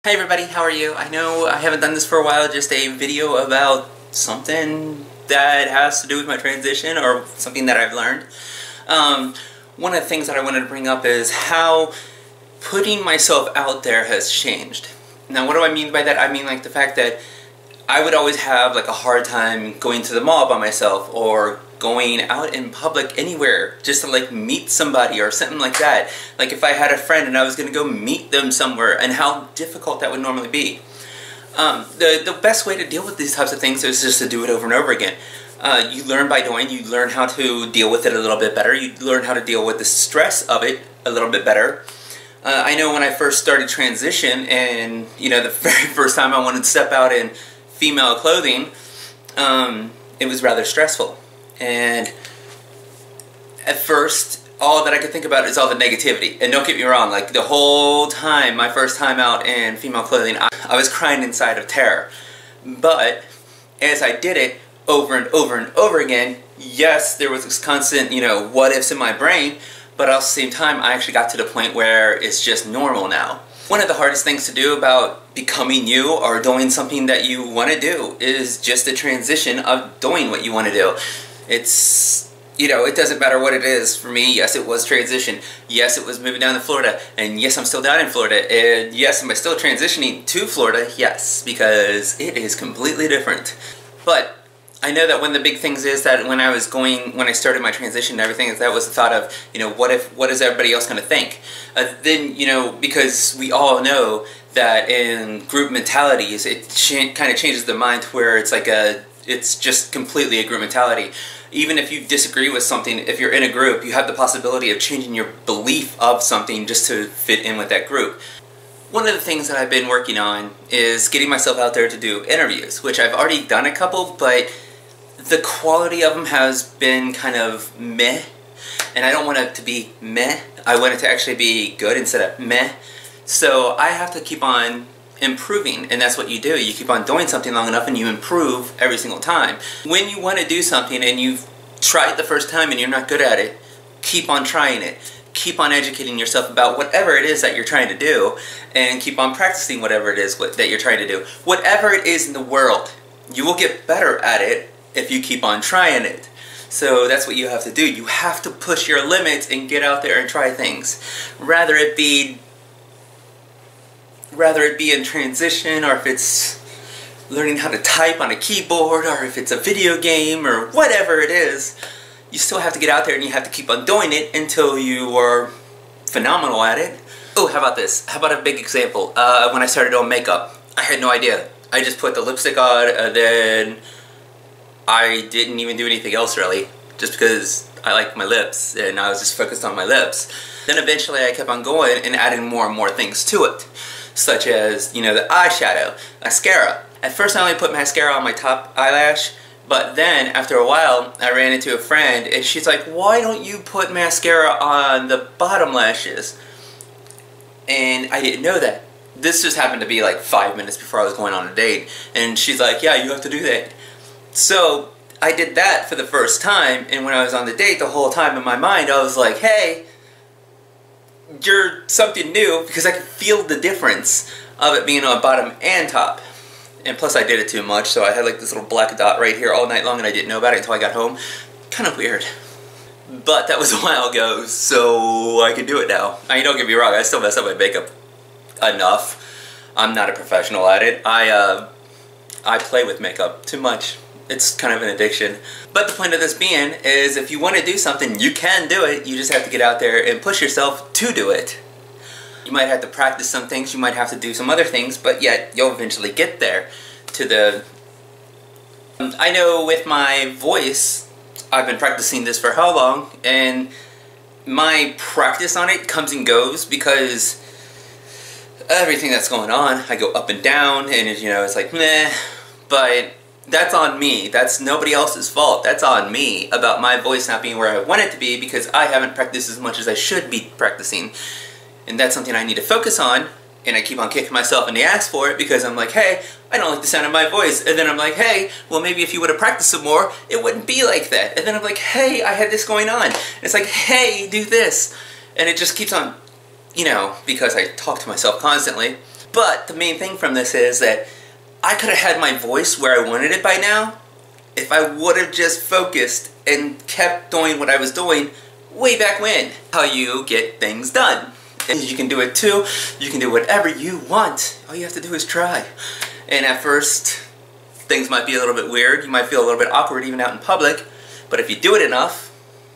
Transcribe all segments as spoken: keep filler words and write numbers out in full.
Hi everybody, how are you? I know I haven't done this for a while, just a video about something that has to do with my transition or something that I've learned. Um, one of the things that I wanted to bring up is how putting myself out there has changed. Now what do I mean by that? I mean like the fact that I would always have like a hard time going to the mall by myself or going out in public anywhere just to like meet somebody or something like that. Like if I had a friend and I was going to go meet them somewhere, and how difficult that would normally be. Um, the, the best way to deal with these types of things is just to do it over and over again. Uh, you learn by doing, you learn how to deal with it a little bit better, you learn how to deal with the stress of it a little bit better. Uh, I know when I first started transition and, you know, the very first time I wanted to step out in female clothing, um, it was rather stressful. And at first, all that I could think about is all the negativity. And don't get me wrong, like the whole time, my first time out in female clothing, I, I was crying inside of terror. But as I did it over and over and over again, yes, there was this constant, you know, what ifs in my brain, but at the same time, I actually got to the point where it's just normal now. One of the hardest things to do about becoming you or doing something that you want to do is just the transition of doing what you want to do. It's, you know, it doesn't matter what it is. For me, yes, it was transition. Yes, it was moving down to Florida. And yes, I'm still down in Florida. And yes, am I still transitioning to Florida? Yes, because it is completely different. But I know that one of the big things is that when I was going, when I started my transition and everything, that was the thought of, you know, what if, what is everybody else going to think? Uh, then, you know, because we all know that in group mentalities, it kind of changes the mind to where it's like a, it's just completely a group mentality. Even if you disagree with something, if you're in a group, you have the possibility of changing your belief of something just to fit in with that group. One of the things that I've been working on is getting myself out there to do interviews, which I've already done a couple, but the quality of them has been kind of meh, and I don't want it to be meh. I want it to actually be good instead of meh. So I have to keep on improving, and that's what you do. You keep on doing something long enough and you improve every single time. When you want to do something and you've tried the first time and you're not good at it, keep on trying it. Keep on educating yourself about whatever it is that you're trying to do, and keep on practicing whatever it is that you're trying to do. Whatever it is in the world, you will get better at it if you keep on trying it. So that's what you have to do. You have to push your limits and get out there and try things. Rather it be Rather it be in transition, or if it's learning how to type on a keyboard, or if it's a video game, or whatever it is, you still have to get out there and you have to keep on doing it until you are phenomenal at it. Oh, how about this? How about a big example? Uh, when I started doing makeup, I had no idea. I just put the lipstick on, and then I didn't even do anything else really, just because I like my lips and I was just focused on my lips. Then eventually I kept on going and adding more and more things to it, such as, you know, the eyeshadow, mascara. At first I only put mascara on my top eyelash, but then after a while I ran into a friend and she's like, why don't you put mascara on the bottom lashes? And I didn't know that. This just happened to be like five minutes before I was going on a date, and she's like, yeah, you have to do that. So I did that for the first time, and when I was on the date, the whole time in my mind I was like, hey, you're something new, because I could feel the difference of it being on bottom and top. And plus I did it too much, so I had like this little black dot right here all night long and I didn't know about it until I got home. Kind of weird. But that was a while ago, so I can do it now. I mean, don't get me wrong, I still mess up my makeup enough. I'm not a professional at it. I, uh, I play with makeup too much. It's kind of an addiction. But the point of this being is, if you want to do something, you can do it. You just have to get out there and push yourself to do it. You might have to practice some things, you might have to do some other things, but yet you'll eventually get there to the... I know with my voice, I've been practicing this for how long, and my practice on it comes and goes because everything that's going on, I go up and down, and you know, it's like, meh, but that's on me. That's nobody else's fault. That's on me about my voice not being where I want it to be because I haven't practiced as much as I should be practicing. And that's something I need to focus on, and I keep on kicking myself in the ass for it because I'm like, hey, I don't like the sound of my voice. And then I'm like, hey, well maybe if you would have practiced some more, it wouldn't be like that. And then I'm like, hey, I had this going on. And it's like, hey, do this. And it just keeps on, you know, because I talk to myself constantly. But the main thing from this is that I could have had my voice where I wanted it by now if I would have just focused and kept doing what I was doing way back when. How you get things done. And you can do it too. You can do whatever you want. All you have to do is try. And at first, things might be a little bit weird. You might feel a little bit awkward even out in public. But if you do it enough,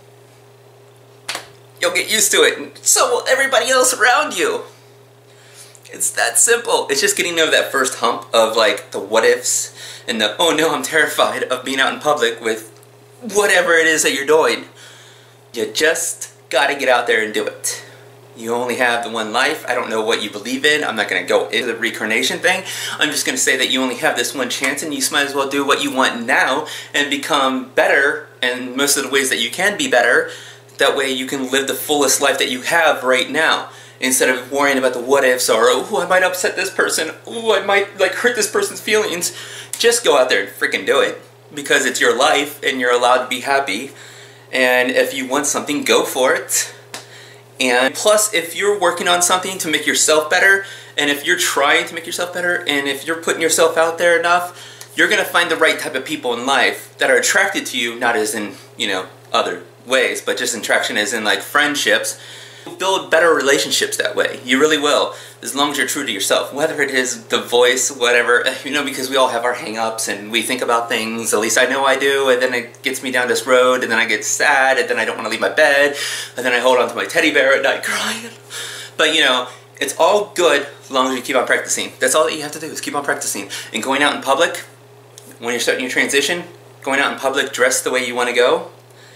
you'll get used to it. And so will everybody else around you. It's that simple. It's just getting over that first hump of like the what ifs and the oh no, I'm terrified of being out in public with whatever it is that you're doing. You just gotta get out there and do it. You only have the one life. I don't know what you believe in. I'm not gonna go into the reincarnation thing. I'm just gonna say that you only have this one chance and you might as well do what you want now and become better in most of the ways that you can be better. That way you can live the fullest life that you have right now. Instead of worrying about the what ifs or, oh, I might upset this person, oh, I might like hurt this person's feelings. Just go out there and freaking do it. Because it's your life and you're allowed to be happy. And if you want something, go for it. And plus, if you're working on something to make yourself better, and if you're trying to make yourself better, and if you're putting yourself out there enough, you're going to find the right type of people in life that are attracted to you, not as in, you know, other ways, but just attraction as in like friendships. Build better relationships that way. You really will, as long as you're true to yourself. Whether it is the voice, whatever, you know, because we all have our hang-ups and we think about things, at least I know I do, and then it gets me down this road, and then I get sad, and then I don't want to leave my bed, and then I hold on to my teddy bear at night crying. But, you know, it's all good as long as you keep on practicing. That's all that you have to do is keep on practicing. And going out in public, when you're starting your transition, going out in public dressed the way you want to go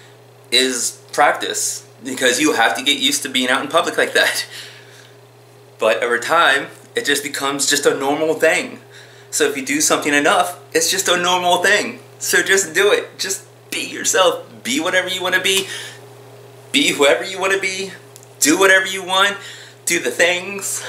is practice. Because you have to get used to being out in public like that. But over time, it just becomes just a normal thing. So if you do something enough, it's just a normal thing. So just do it. Just be yourself. Be whatever you want to be. Be whoever you want to be. Do whatever you want. Do the things.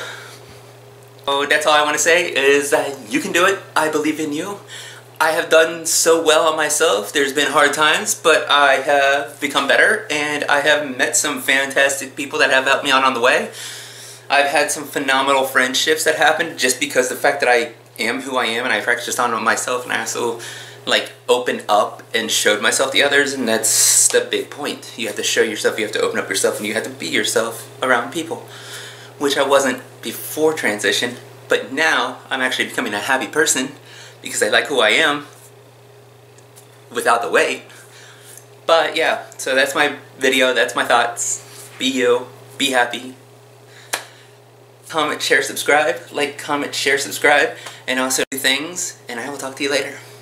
So that's all I want to say is that you can do it. I believe in you. I have done so well on myself. There's been hard times, but I have become better, and I have met some fantastic people that have helped me on on the way. I've had some phenomenal friendships that happened just because the fact that I am who I am, and I practiced on myself, and I also like opened up and showed myself to others, and that's the big point. You have to show yourself, you have to open up yourself, and you have to be yourself around people, which I wasn't before transition, but now I'm actually becoming a happy person. Because I like who I am without the weight. But yeah, so that's my video, that's my thoughts. Be you, be happy. Comment, share, subscribe. Like, comment, share, subscribe. And also do things. And I will talk to you later.